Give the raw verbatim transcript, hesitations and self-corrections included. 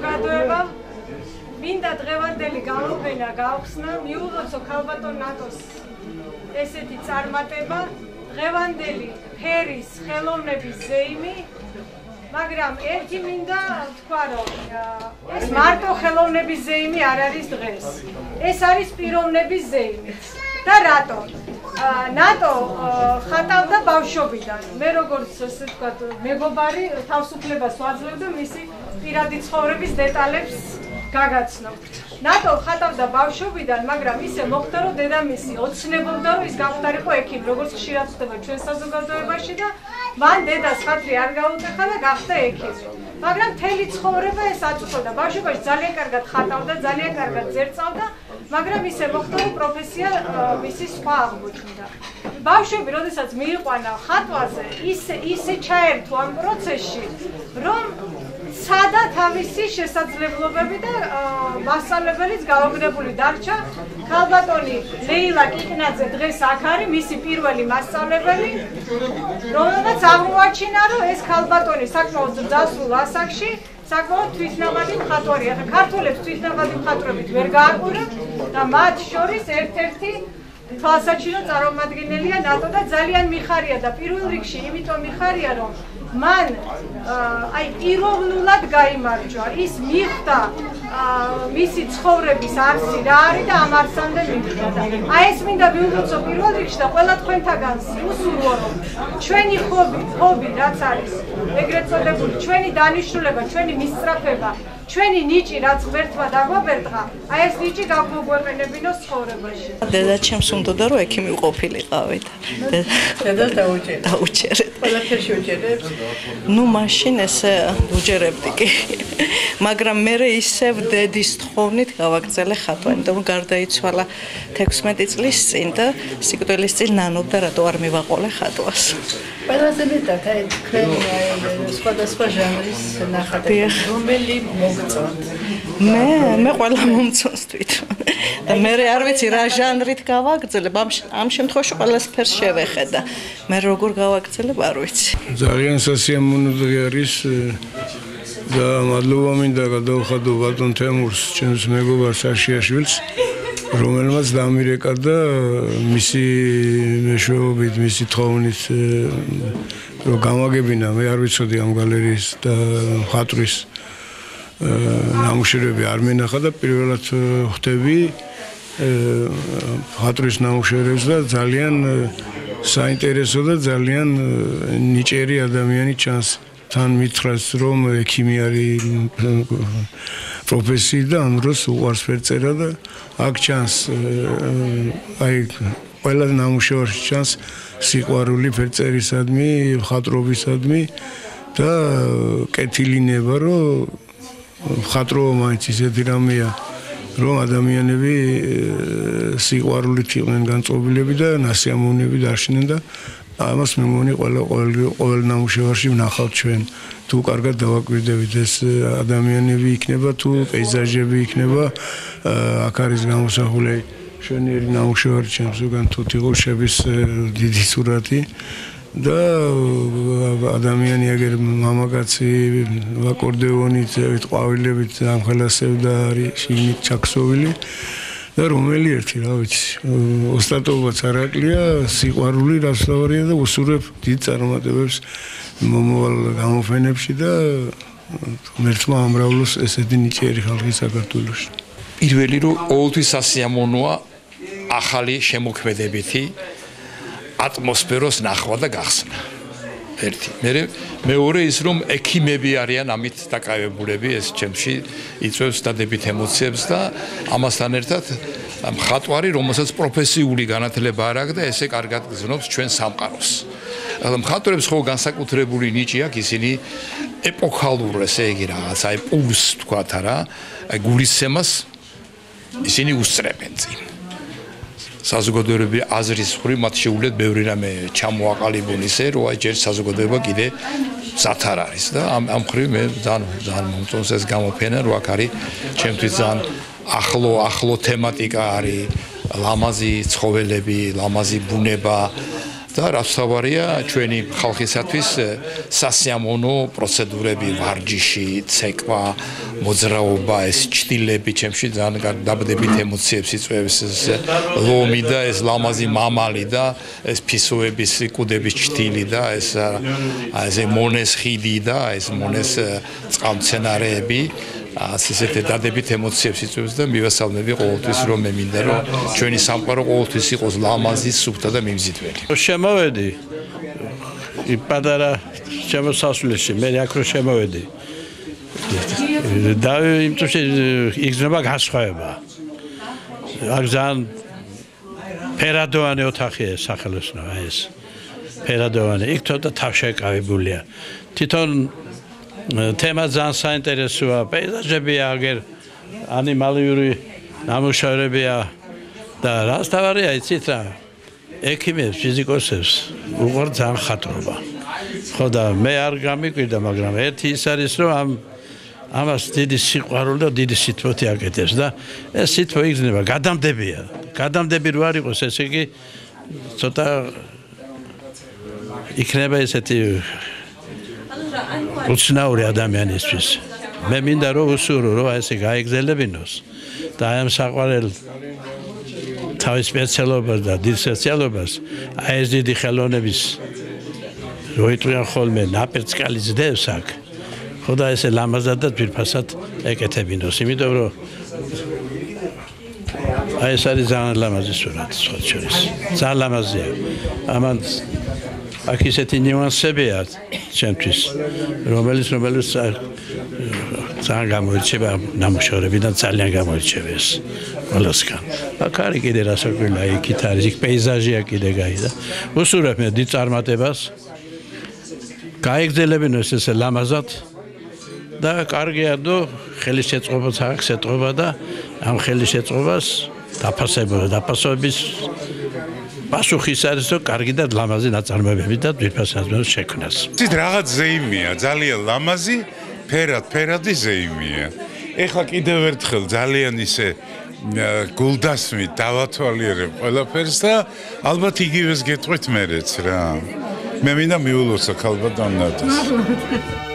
საზოგადოებამ მინდა დღევანდელი გამოფენა გავხსნა, მიუღებსო ქალბატონ ნატოს ესეთი წარმატება, დღევანდელი ფერის ხელოვნების ზეიმი, მაგრამ ერთი მინდა თქვა, რომ ეს მარტო ხელოვნების ზეიმი არ არის დღეს. ეს არის პიროვნების ზეიმი. და რატო? ნატო ხატავდა ბავშვობიდან. მე როგორც ასე ვთქვათ, მეგობარი თავისუფლებას ვაძლევდა მისი პირადი ცხოვრების დეტალებს გაგაცნობ. ნატო ხატავდა ბავშვობიდან, მაგრამ ისე მოხდა, რომ დედამისი ოცნებობდა, რომ ის გამხდარიყო ექიმი, როგორც ხშირად ხდება ჩვენ საზოგადოებაში და მან დედას ხატრი არ გაუტეხა და გახდა ექიმი. მაგრამ მთელი ცხოვრება ეს აწუხებდა. ბავშვობაში ძალიან კარგად ხატავდა, ძალიან კარგად ზერწავდა, მაგრამ ისე მოხდა, რომ პროფესია მისი სხვა აღმოჩნდა. ბავშვები, როდესაც მიიყვანა ხატვაზე, ისე ისე ჩაერთო ამ პროცესში, რომ სადა თავისი შესაძლებლობები და მასწავლებელიც გაოგნებული დარჩა. ქალბატონი ლეილა კიკნაძე დღეს აქ არის, მისი პირველი მასწავლებელი, რომელმაც აღმოაჩინა, რომ ეს ქალბატონი საკმაოდ ძასულ ასაკში საკმაოდ თვითნაბადი მხატვარია. ახლა ქართველებს თვითნაბადი მხატვრობით ვერ გააკვირებთ და მათ შორის ერთ-ერთი თვალსაჩინო წარმომადგენელია ნატო და ძალიან მიხარია და პირველ რიგში იმიტომ მიხარია, რომ მან აი პიროვნულად გაიმარჯვა, ის მიხვდა მისი ცხოვრების არსი რა არის და ამ არსამდე მივიდა და აი ეს მინდა მიუღებსო პირველ რიგში და ყველა თქვენთაგან უსურვო, რომ ჩვენი ხობი, ხობი რაც არის ეგრეთ წოდებული ჩვენი დანიშნულება, ჩვენი მისწრაფება, ჩვენი ნიჭი რაც ღმერთმა დაგვაბერტყა, აი ეს ნიჭი გავგვეყენებინოს ცხოვრებაში. დედაჩემს უნდოდა რომ ექიმი ყოფილიყავი და დედას დაუჭერეთ. დაუჭერეთ. ყველაფერში უჭერებს. ნუ მაშინ ესე უჭერებდი კი. მაგრამ მე ისევ დედის თხოვნით გავაგრძელე ხატვა, იმიტომ რომ გარდაიცვალა თექვსმეტი წლის წინ და სიკვდილის წინ ნანობდა რატო არ მივაყოლე ხატვას. ყველაზე მეტად აი თქვენ სხვადასხვა ჟანრის ნახატები რომელი მოგწონთ? მე მე ყველა მომწონს თვითონ. და მე არ ვიცი რა ჟანრით გავაგრძელებ, ამ ამ შემთხვევაში ყველა სფეროს შევეხედა. მე როგორ გავაგრძელებ არ ვიცი. ძალიან სასიამოვნო არის და მადლობა მინდა გადავხადო ბატონ თემურს, ჩემს მეგობარს არშიაშვილს, რომელმაც დამირეკა და მისი მეშვეობით, მისი თხოვნით რომ გამაგებინა, მე არ ვიცოდი ამ გალერეის და მხატვრის ნამუშევრები არ მენახა და პირველად ხვდები მხატვრის ნამუშევრებს და ძალიან საინტერესო და ძალიან ნიჭიერი ადამიანი ჩანს. თან მითხრას რომ ექიმი არის პროფესია და ამ დროს უყვარს ფერწერა და აქ ჩანს აი ყველა ნამუშევარში ჩანს სიყვარული ფერწერისადმი, მხატვრობისადმი და კეთილინება, რომ მხატვრობა მაინც ისეთი რამეა, რომ ადამიანები სიყვარულით იყვნენ განწყობილები და ნასიამოვნები დარჩნენ და ამას მე მგონი ყველა ყოველ ნამუშევარში ვნახავთ ჩვენ. თუ კარგად დავაკვირდებით ეს ადამიანები იქნება, თუ პეიზაჟები იქნება, აქ არის გამოსახული შვენიერი ნამუშევარი ჩემს უკან თუთიყუშების დიდი სურათი და ადამიანი აგერ მამაკაცი აკორდეონით, ყვავილებით ამხელასებდა არის შიგნით ჩაქსოვილი. და რომელი ერთი, რა ვიცი, ოსტატობაც არ აკლია, სიყვარული რასთავარია და უსურვებ დიდ წარმატებებს მომავალ გამოფენებში და ღმერთმა ამრავლოს ესეთი ნიჭიერი ხალხი საქართველოში. პირველი რომ ყოველთვის სასიამოვნოა ახალი შემოქმედებითი ატმოსფეროს ნახვა და გახსნა. ერთი. მე მეორე ის რომ ექიმები არიან ამით დაკავებულები, ეს ჩემში იწვევს დადებით ემოციებს და ამასთან ერთად მხატვარი, რომელსაც პროფესიული განათლება არ აქვს და ესე კარგად გზნობს ჩვენ სამყაროს. მხატვრებს ხო განსაკუთრებული ნიჭი აქვს, ისინი ეპოქალურ, ესე იგი რაღაც, აი პულს თქვათ არა, აი გულისცემას ისინი უსწრებენ წინ. საზოგადოებრივი აზრის ხრი მათ შეუძლიათ ბევრი რამე ჩამოაყალიბონ ისე, რომ აი ჯერ საზოგადოება კიდე მზად არ არის და ამ ამ ხრივ მე ძალიან ძალიან მომწონს ეს გამოფენა, რომ აქ არის ჩემთვის ძალიან ახლო ახლო თემატიკა არის, ლამაზი ცხოველები, ლამაზი ბუნება, და რაც თავარია ჩვენი ხალხისათვის სასიამოვნო პროცედურები, ვარჯიში, ცეკვა, მოძრაობა, ეს ჭდილები, ჩემში ძალიან დაბდებით ემოციებს იწვევს ეს ლომი და ეს ლამაზი მამალი და ეს ფისოების კუდების ჭდილი და ეს ეს მონეს ხიდი და ეს მონეს წყალმცენარეები ასე ესეთი დადებით ემოციებს იწვევს და მივასალმები ყოველთვის რომ მე მინდა რომ ჩვენი სამყარო ყოველთვის იყოს ლამაზი, სუფთა და მიმზიდველი. შემოვედი პატარა შემოსასვლელში მე აქ რო შემოვედი და იმ წუთში იგრძნობა განსხვავება. აქ ძალიან ფერადოვანი ოთახია სახელოსნო ეს ფერადოვანი იქ თორე თავშეკავებულია თვითონ თემა ძალიან საინტერესოა პეიზაჟებია აგერ ანიმალიური ნამუშევრებია და რაც თავარია იცით რა ექიმებს ფიზიკოსებს უყურთ ძალიან ხატრობა ხო და მე არ გამიკვირდა მაგრამ ერთი ის არის რომ ამ ამას დიდი სიყვარული და დიდი სითბოთი აკეთებს და ეს სითბო იგრძნება გადამდებია გადამდები რო არ იყოს ესე იგი ცოტა იქნება ესეთი უცნაური ადამიანისთვის მე მინდა რომ უსურო რომ ესე გაიგზელებინოს და აი ამ საყვარელ თავის სპეციალობას და დიდ სოციალობას აი ეს დიდი ხელოვნების რო იტყვიან ხოლმე ნაპერწკალი ძდევს აქ ხო და ესე ლამაზად და ძვირფასად ეკეთებინოს იმიტომ რომ აი ეს არის ძალიან ლამაზი სურათი სხვა შორის ძალიან ლამაზია ამან აქ ისეთი ნიუანსებია ჩემთვის რომელიც რომელიც ძალიან გამოირჩევა ნამუშევრებიდან ძალიან გამოირჩევა ეს ყველასგან აქ არის კიდე რასაკვირველია იქით არის იქ პეიზაჟია კიდე გაიდა უსურვებ მე დიდ წარმატებას გაიგრძელებინოს ესე ლამაზად და კარგია და ხელის შეწყობაც აქვს ეტყობა და ამ ხელის შეწყობას დაფასება დაფასების პასუხის არის რომ კარგი და ლამაზი ნაწარმოებები და ძვირფასად შექმნას. ცით რაღაც ზეიმია, ძალიან ლამაზი, ფერად, ფერადი ზეიმია. ეხლა კიდევ ერთხელ ძალიან ისე გულდასმით დავათვალიერებ ყველაფერს და ალბათ იგივეს გეტყვით მერეც რა. მე მინდა მიულოცო ქალბატონ ნატოს.